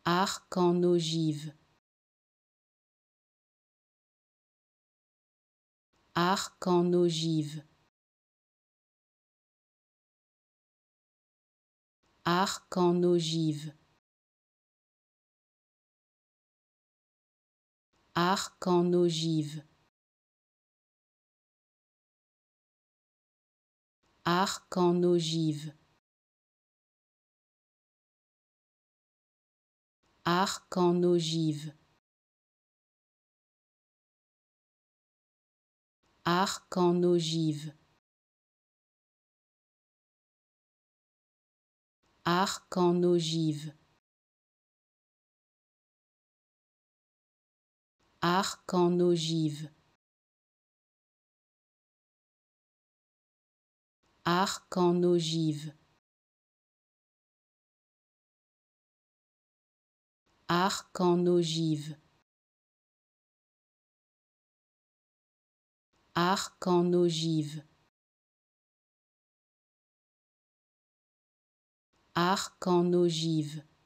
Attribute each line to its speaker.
Speaker 1: arc en ogive, arc en ogive, arc en ogive, arc en ogive, arc en ogive, arc en ogive, arc en ogive, arc en ogive, arc en ogive, arc en ogive, arc en ogive, arc en ogive, arc en ogive,